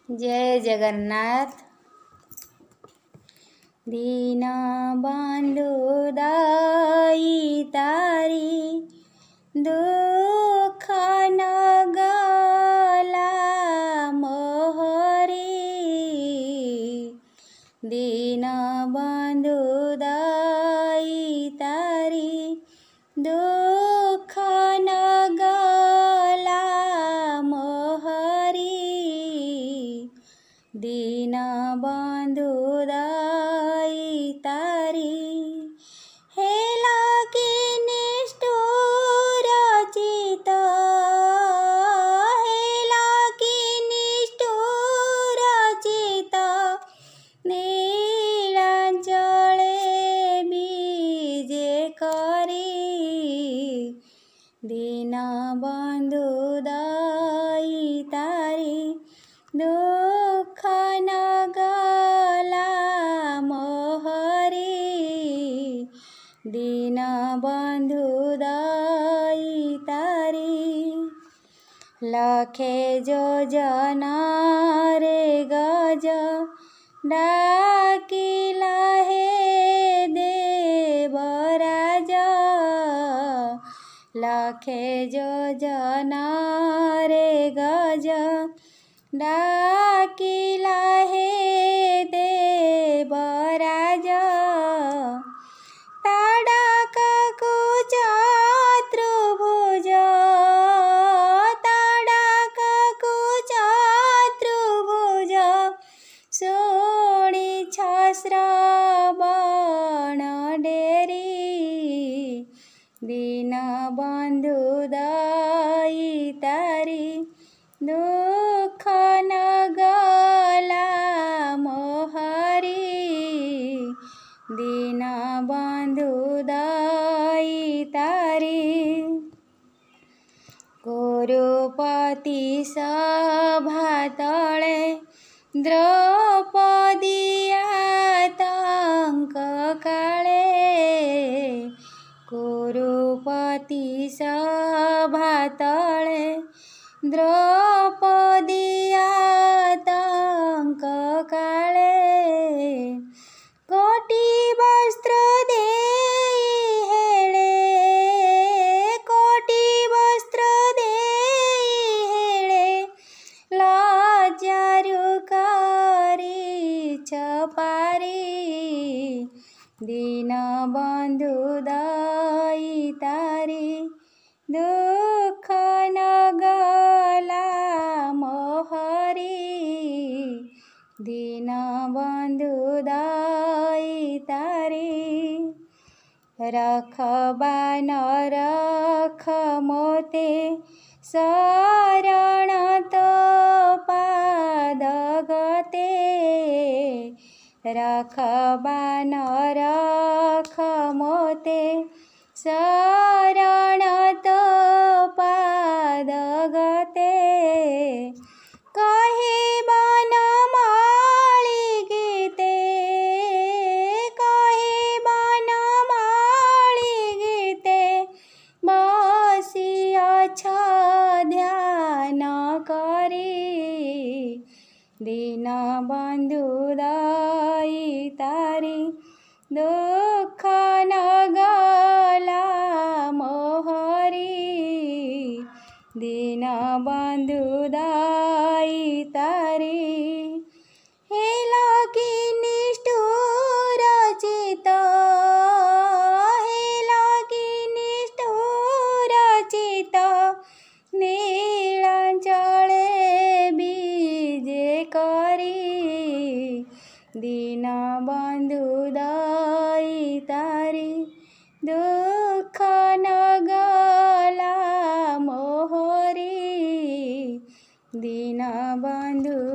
जय जगन्नाथ। दीन बंधु दाई तारी दुख न गला मोहरी। दीन बंधु दाई तारी दुख न गला मोहरी। दीन बंधु दाई तारी हेला कि निष्ठुर चित। हेला कि निष्ठुर चित नीलांचले बीजे करी। दीन बंधु दाई तारी दुख न गला मोहरी। दीन बंधु दाई तारी लखे योजन रे गज डाकिला हे देवराज। लखे योजन रे गज डाकिला हे देवराज। ताड़ाकु चतुर्भुज ताड़ाकु चतुर्भुज शुणिछ श्रवण डेरी। दीन बंधु दाई तारी दुख न गला मोहरी। दीन बंधु दाई तारी कुरुपति सभा तले द्रौपदी आतंक काले। कुरुपति सभा तले द्रौपदी आतंक काले। कोटि वस्त्र देई हेले कोटि वस्त्र देई हेले लज्जारु करी छपारी। दीन बंधु दाई तारी दुख न गला मोहरी। दीन बंधु दाई तारी रखबा न रख मोते शरण तो पाद गते। रखबा न रख मोते शरण तो पाद गते। कहे बनमाली गीते कहे बनमाली गीते बसी अछ ध्यान करी। दीन बंधु दाई तारी दुख न गला मोहरी। दीन बंधु दाई तारी हेला कि निष्ठुर चित। हेला कि निष्ठुर चित नीलांचले बीजे करी। दीन बंधु दाई तारी दुख न गला मोहरी। दीन बंधु